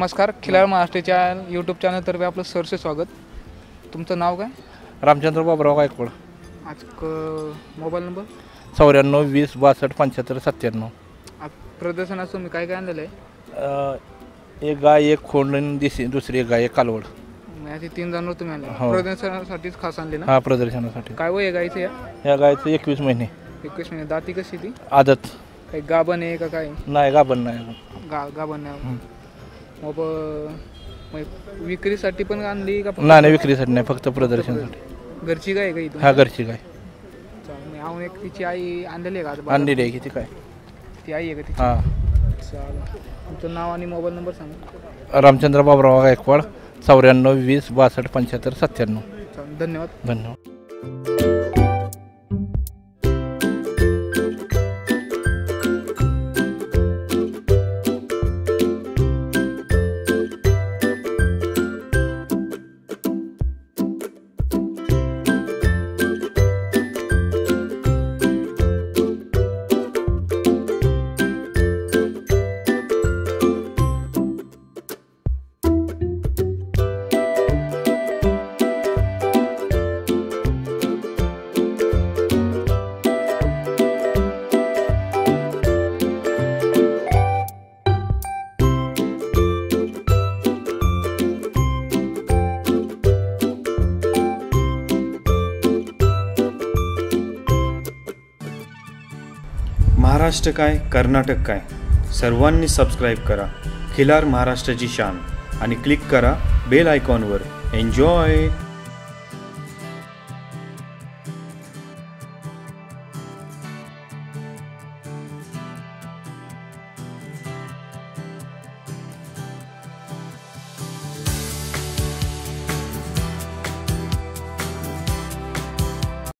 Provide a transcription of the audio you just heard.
नमस्कार, खिलार महाराष्ट्राच्या यूट्यूब चॅनलतर्फे आपलं सरसे स्वागत. तुमचं नाव काय? रामचंद्र बाबराव गायकवाड. आज मोबाईल नंबर 94 20 62 75 97. आज प्रदर्शनात तुम्ही काय काय आणलेलं आहे? एक गाय, एक खोंड आणि दुसरी एक गाय, एक कालवड. याची 3 जनावर तुम्ही आणले. हो. प्रदर्शनासाठीच खास आणले ना? हा, प्रदर्शनासाठी. काय वय आहे गायचं? या गायचं 21 महिने. 21 महिने. दाती कशी ती? आदत. काही गाभण आहे का काय? नाही, गाभण नाही. गाभण नाही. मग विक्रीसाठी पण आणली का? नाही, विक्रीसाठी नाही, फक्त प्रदर्शनासाठी. घरची गाय आहे का इथून? हा, घरची गाय. चालेल. एक तिची आई आणलेली आहे का? आणलेली आहे की ती काय? ती आई आहे का तिची? हां. चालेल. तुमचं नाव आणि मोबाईल नंबर सांगा. रामचंद्र बाबराव गायकवाड, 94 20 62 75 97. चालेल, धन्यवाद. धन्यवाद. महाराष्ट्र काय, कर्नाटक काय, सर्वांनी सबस्क्राईब करा खिलार महाराष्ट्राची शान आणि क्लिक करा बेल आयकॉनवर. एन्जॉय.